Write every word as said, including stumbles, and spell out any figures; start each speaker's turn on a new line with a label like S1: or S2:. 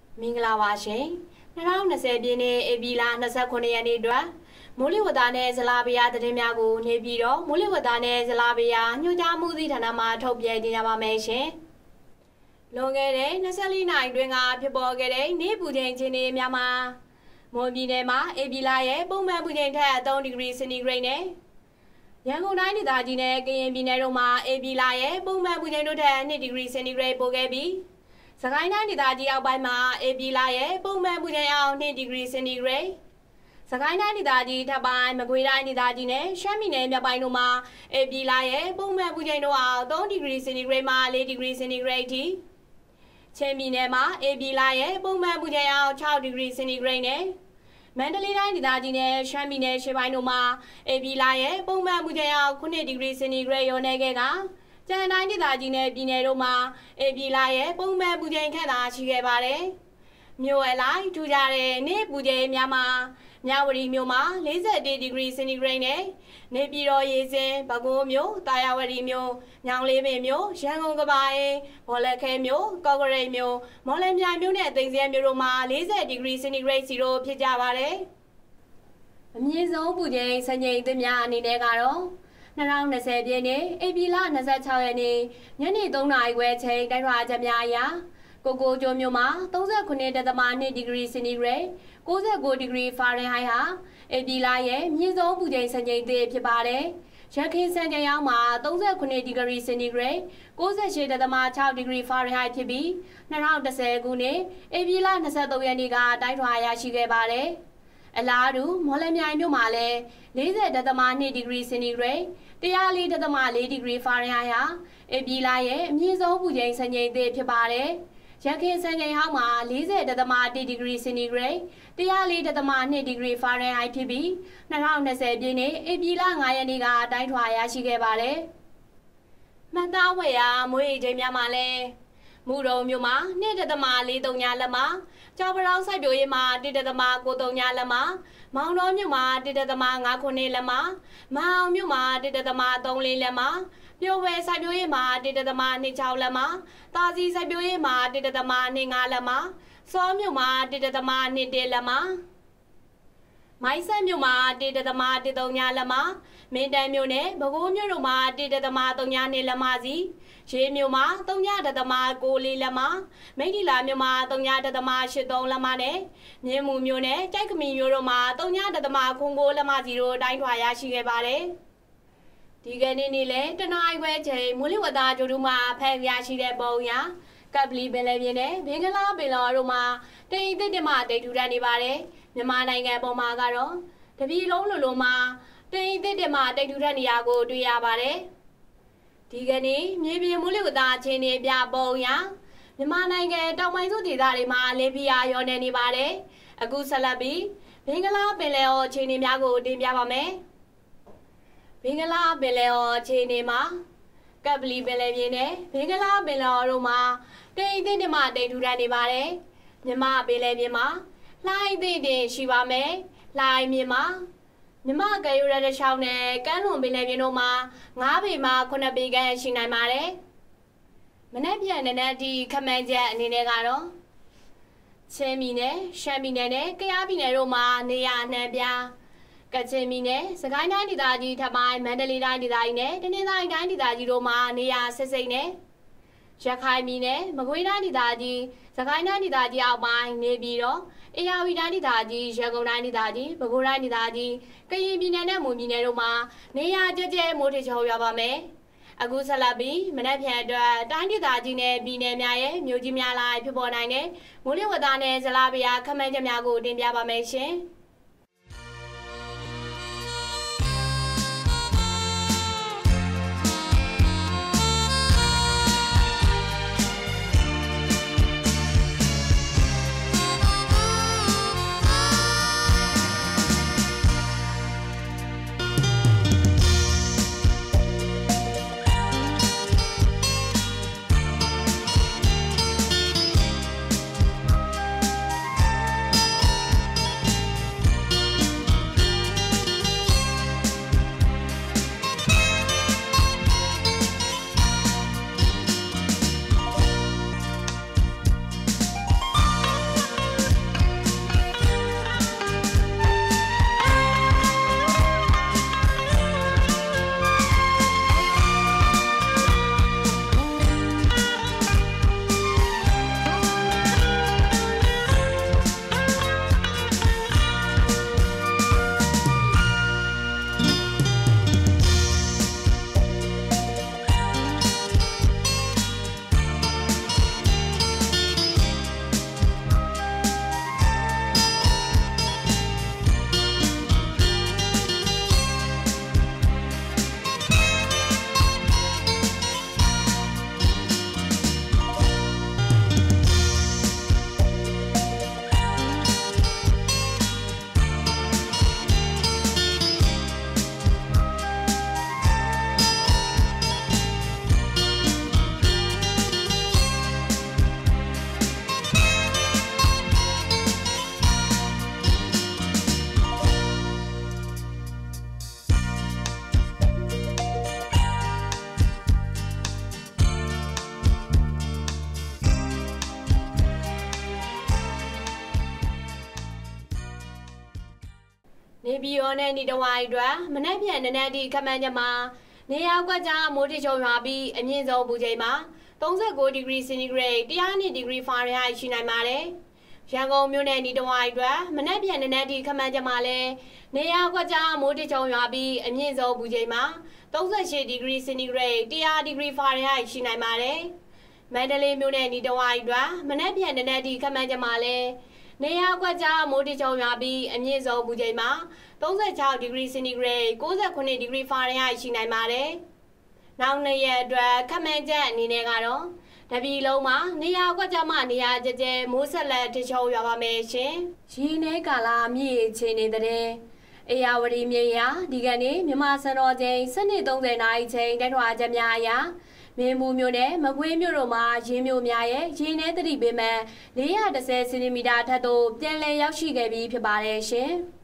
S1: မင်္ဂလာပါရှင်၂၀၂၀ပြည့်နှစ်ဧပြီလ၂၉ရက်နေ့အတွက်မိုးလေဝသနဲ့ဇလဗေယသတင်းများကိုနေပြီးတော့မိုးလေဝသနဲ့ဇလဗေယညွှန်ကြားမှုသည့်ဌာနမှထုတ်ပြန်ကြေညာပါမယ်ရှင်လွန်ခဲ့တဲ့၂၄နာရီတွင်ကဖြစ်ပေါ်ခဲ့တဲ့နေ့ပူချိန်အခြေအနေများမှာမွန်ပြည်နယ်မှာဧပြီလရဲ့ပုံမှန်ပူချိန်ထက်၃ဒီဂရီစင်တီဂရိတ်နဲ့ရန်ကုန်တိုင်းဒေသကြီးနဲ့ကရင်ပြည်နယ်တို့မှာဧပြီလရဲ့ပုံမှန်ပူချိန်တို့ထက်၂ဒီဂရီစင်တီဂရိတ်ပိုခဲ့ပြီးစကိုင်းတိုင်းဒေသကြီးအောက်ပိုင်းမှာဧပြီလရဲ့ပုံမှန်ပူချိန်အောင်၂ဒီဂရီစင်တီဂရိတ်စကိုင်းတိုင်းဒေသကြီးထပ်ပိုင်းမကွေးတိုင်းဒေသကြီးနဲ့ရှမ်းပြည်နယ်မြောက်ပိုင်းတို့မှာဧပြီလရဲ့ပုံမှန်ပူချိန်တို့အောင်၃ဒီဂရီစင်တီဂရိတ်မှ၄ဒီဂရီစင်တီဂရိတ်ထိချင်းပြည်နယ်မှာဧပြီလရဲ့ပုံမှန်ပူချိန်အောင်၆ဒီဂရီစင်တီဂရိတ်နဲ့မန္တလေးတိုင်းဒေသကြီးနဲ့ရှမ်းပြည်နယ်ရှေ့ပိုင်းတို့မှာဧပြီလရဲ့ပုံမှန်ပူချိန်အောင်၉ဒီဂရီစင်တီဂရိတ်ရောနေခဲ့ကကျန်တိုင်းဒေသကြီးနဲ့ပြည်နယ်တို့မှာဧပြီလရဲ့ပုံမှန်ပူချိန်ခန့်သာရှိခဲ့ပါတယ်။မြို့အလိုက်ထူကြတဲ့နေ့ပူချိန်များမှာမြဝတီမြို့မှာ၄၁ဒီဂရီစင်တီဂရိတ်နဲ့နေပြည်တော်ရေစင်ပဲခူးမြို့တာယာဝတီမြို့ညောင်လေးပင်မြို့ရန်ကုန်ကပါအင်းဘော်လက်ခဲမြို့ကော့ကရိတ်မြို့မော်လမြိုင်မြို့နဲ့သိမ်စဲမြို့တို့မှာ၄၀ဒီဂရီစင်တီဂရိတ်စီတို့ဖြစ်ကြပါတယ်။အမြင့်ဆုံးပူချိန်စံချိန်သစ်များအနေနဲ့ကတော့၂၀၂၀ပြည့်နှစ်ဧပြီလ၂၆ရက်နေ့ညနေ၃နာရီခွဲချိန်တိုင်းထွာချက်များအရကိုကိုကျိုးမြို့မှာ၃၉.၂ဒီဂရီစင်တီဂရိတ်၉၉ဒီဂရီဖာရင်ဟိုက်ဟာဧပြီလရဲ့မြင့်ဆုံးပူချိန်စံချိန်သစ်ဖြစ်ပါတယ်။ရခိုင်စံချိန်အောင်မှာ၃၉ဒီဂရီစင်တီဂရိတ်၉၈.၆ဒီဂရီဖာရင်ဟိုက်ဖြစ်ပြီး၂၀၁၀ခုနှစ်ဧပြီလ၂၃ရက်နေ့ကတိုင်းထွာရရှိခဲ့ပါတယ်။အလားတူမော်လမြိုင်မြို့မှာလည်း၄၀.၂ဒီဂရီစင်တီဂရိတ်၁၀၄.၄ဒီဂရီဖာရင်ဟိုက်ဟာဧပြီလရဲ့အမြင့်ဆုံးပူချိန်စံချိန်သစ်ဖြစ်ပါတယ်။ရခိုင်စံချိန်ဟောင်းမှာ၄၀.၁ဒီဂရီစင်တီဂရိတ်၁၀၄.၂ဒီဂရီဖာရင်ဟိုက်ဖြစ်ပြီး၂၀၂၀ပြည့်နှစ်ဧပြီလ၅ရက်နေ့ကတိုင်းထွာရရှိခဲ့ပါတယ်။မှတ်သားဝယ်ရာမွေးချိန်များမှာလည်းမူရုံမြို့မှာ၂.၄၃ညလက်မှာကြောက်ပရောင်းစိုက်ပျိုးရေးမှာ၁.၉၃ညလက်မှာမောင်တော်မြို့မှာ၁.၅ခုလက်မှာမောင်မြို့မှာ၁.၃၄လက်မှာပြိုဝဲစိုက်ပျိုးရေးမှာ၁.၂၆လက်မှာတာစီစိုက်ပျိုးရေးမှာ၁.၂၅လက်မှာစောမြို့မှာ၁.၂၁လက်မှာမိုင်းဆက်မြို့မှာ၁.၁၃ညလက်မှာမင်းတန်းမြို့နဲ့ပဲခူးမြို့တို့မှာ၁.၃ညနှစ်လက်မှာစီရေးမြို့မှာ၃ည.၉၄လက်မှာမိထ္ထီလာမြို့မှာ၃ည.၈၃လက်မှာနဲ့မြင်းမူမြို့နဲ့ကြိုက်ကမီမြို့တို့မှာ၃ည.၉၉လက်မှာစီတို့တိုင်းထွာရရှိခဲ့ပါတယ်။ဒီကနေ့နေ့လည်းတနအီခွဲချိန်မိုးလေဝသကြိုးတူမှာဖန်ရရှိတဲ့ပုံရကပ်ပလီပင်လယ်ပြင်နဲ့ဘင်္ဂလားပင်လယ်တို့မှာတိမ်တစ်တမတိတ်ထူထပ်နေပါတယ်မြန်မာနိုင်ငံပေါ်မှာကတော့တပြည်လုံးလိုလိုမှာတိမ်တစ်တမတိတ်ထူထပ်နေရကိုတွေ့ရပါတယ်ဒီကနေ့မြေပြင်မိုးလေဝသအခြေအနေပြပုံရမြန်မာနိုင်ငံတောင်ပိုင်းစုဒေသတွေမှာလေပြင်းရောနေနေပါတယ်အခုဆက်လက်ပြီးဘင်္ဂလားပင်လယ်အော်အခြေအနေများကိုတင်ပြပါမယ်ဘင်္ဂလားပင်လယ်အော်အခြေအနေမှာကပ်ပလီပင်လယ်ပြင်နဲ့ဘင်္ဂလားပင်လယ်အော်တို့မှာတိမ်တစ်တမတိတ်ထူထပ်နေပါတယ်မြန်မာပင်လယ်ပြင်မှာလှိုင်းသိတင်ရှိပါမယ်လှိုင်းမြင်မှာမြန်မာကယ်ယူရတဲ့ချောင်းနဲ့ကမ်းလွန်ပင်လယ်ပြင်တို့မှာ၅ပေမှ၇ပေခန့်ရှိနိုင်ပါတယ်မနက်ဖြန်နဲ့အထိခမန်းချက်အနေနဲ့ကတော့ချင်းပြည်နယ်ရှမ်းပြည်နယ်နဲ့ကယားပြည်နယ်တို့မှာနေရာအနှံ့ပြားကချင်ပြည်နယ်စကိုင်းတိုင်းဒေသကြီးထပ်ပိုင်းမန္တလေးတိုင်းဒေသကြီးနဲ့တနင်္သာရီတိုင်းဒေသကြီးတို့မှာနေရာစစ်စိမ့်နဲ့ရခိုင်ပြည်နယ်မကွေးတိုင်းဒေသကြီးစကိုင်းတိုင်းဒေသကြီးအောက်ပိုင်းနေပြည်တော်အေရဝတီတိုင်းဒေသကြီးရန်ကုန်တိုင်းဒေသကြီးပဲခူးတိုင်းဒေသကြီးကရင်ပြည်နယ်နဲ့မွန်ပြည်နယ်တို့မှာနေရာကျကျမိုးထချုံရွာပါမယ်အခုဆက်လက်ပြီးမနက်ဖြန်အတွက်တိုင်းဒေသကြီးနဲ့ပြည်နယ်များရဲ့မြို့ကြီးများလိုက်ဖြစ်ပေါ်နိုင်တဲ့မိုးလေဝသနဲ့ဇလဗေယခန့်မှန်းချက်များကိုတင်ပြပါမယ်ရှင်ပြည်တော်နဲ့နီတဝိုင်းအတွက်မနက်ဖြန်နနက်ဒီခမန်းချက်မှာနေရာကွက်ကြားမိုးတိချုံရွာပြီးအမြင့်ဆုံးပူချိန်မှာ39ဒီဂရီစင်တီဂရိတ်102ဒီဂရီဖာရင်ဟိုက်ရှိနိုင်ပါတယ်။ရန်ကုန်မြို့နယ်နီတဝိုင်းအတွက်မနက်ဖြန်နနက်ဒီခမန်းချက်မှာလည်းနေရာကွက်ကြားမိုးတိချုံရွာပြီးအမြင့်ဆုံးပူချိန်မှာ38ဒီဂရီစင်တီဂရိတ်100ဒီဂရီဖာရင်ဟိုက်ရှိနိုင်ပါတယ်။မန္တလေးမြို့နယ်နီတဝိုင်းအတွက်မနက်ဖြန်နနက်ဒီခမန်းချက်မှာလည်းနေရာကွက်ကြားမိုးတိချုံရွာပြီးအမြင့်ဆုံးပူချိန်မှာ36ဒီဂရီစင်တီဂရိတ်69ဒီဂရီဖာရင်ဟိုက်ရှိနိုင်ပါတယ်။နောက်နှစ်ရက်အတွက်ခမန်းချက်အနေနဲ့ကတော့တပြည်လုံးမှာနေရာကွက်ကြားမှနေရာကျကျမိုးဆက်လက်တိချုံရွာပါမယ်ရှင်။ရင်းနေကာလာမြည့်အခြေနေတဲ့အေယာဝတီမြေယာဒီကနေ့မြန်မာစံတော်ချိန်စနေသုံးဆယ်နာရီချိန်တက်ထွာချက်များအရာမင်းဘူးမြို့နယ်မကွေးမြို့တို့မှာရင်းမြို့များရဲ့ရင်းနေသတိပေးမဲ့၄၁၀စင်တီမီတာထက်သို့ပြန်လည်ရောက်ရှိခဲ့ပြီးဖြစ်ပါတယ်ရှင်။